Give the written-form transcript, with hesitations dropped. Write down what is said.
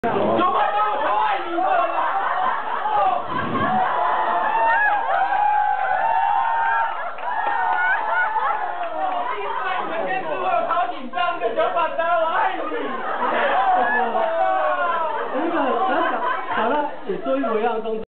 好了，也做一模一样的动作。